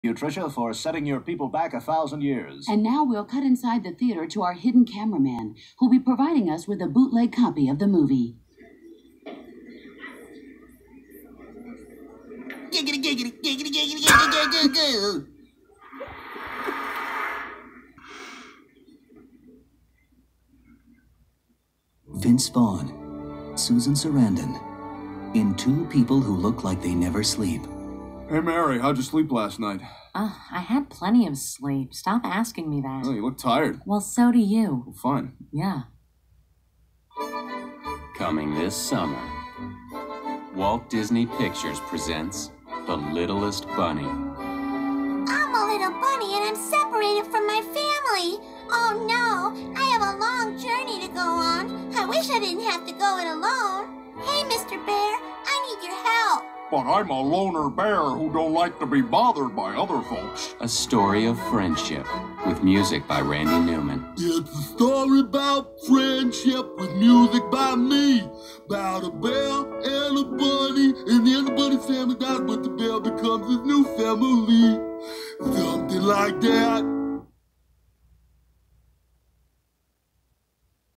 You, Tricia, for setting your people back 1,000 years. And now we'll cut inside the theater to our hidden cameraman, who'll be providing us with a bootleg copy of the movie. Giggity, giggity, giggity, giggity, giggity, giggity. Vince Vaughn, Susan Sarandon, in Two People Who Look Like They Never Sleep. Hey, Mary, how'd you sleep last night? I had plenty of sleep. Stop asking me that. Oh, you look tired. Well, so do you. Well, fine. Yeah. Coming this summer, Walt Disney Pictures presents The Littlest Bunny. I'm a little bunny and I'm separated from my family. Oh no, I have a long journey to go on. I wish I didn't have to go it alone. Hey, Mr. Bear, I need your help. But I'm a loner bear who don't like to be bothered by other folks. A story of friendship with music by Randy Newman. It's a story about friendship with music by me. About a bear and a bunny, and then the bunny family dies, but the bear becomes his new family. Something like that.